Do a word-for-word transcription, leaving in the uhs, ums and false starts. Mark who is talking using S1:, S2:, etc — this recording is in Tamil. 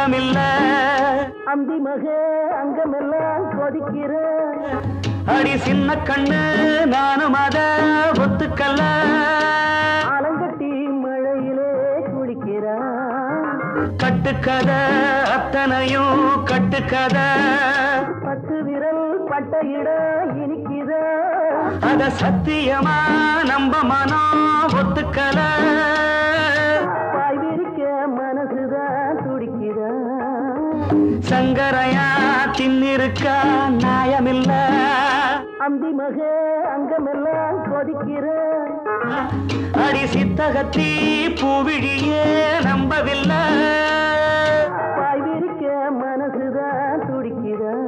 S1: நியாயமில்ல.
S2: அந்தி மகே அங்கமெல்லாம் கொதிக்கிற
S1: அடி சின்ன கண்ணு நானும் அத ஒத்துக்கல்ல.
S2: ஆலங்கட்டி மழையிலே குளிக்கிறான்
S1: கட்டுக்கத அத்தனையும் கட்டுக்கத.
S2: பத்து விரல் பட்ட இட இனிக்கிற
S1: அத சத்தியமா நம்ப மனம் ஒத்துக்கல.
S2: பாய் விரிக்க மனசுதான் துடிக்கிற
S1: சங்கரையா தின்னிருக்கா நியாயமில்ல.
S2: அந்தி மகே அங்கமெல்லாம் கொதிக்கிற
S1: அடி சித்தகத்தி பூவிழியே நம்பவில்லை.
S2: பாய் விரிக்க மனசுதான் துடிக்கிற